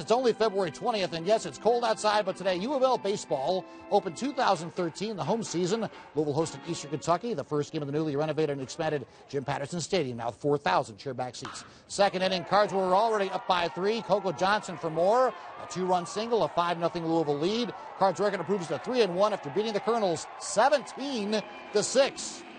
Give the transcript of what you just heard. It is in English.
it's only February 20th, and yes, it's cold outside, but today U of L baseball opened 2013, the home season. Louisville hosted Eastern Kentucky, the first game of the newly renovated and expanded Jim Patterson Stadium, now 4,000 chairback seats. Second inning, Cards were already up by 3. Coco Johnson for more, a 2-run single, a 5-0 Louisville lead. Cards record improves to 3-1 after beating the Colonels 17-6.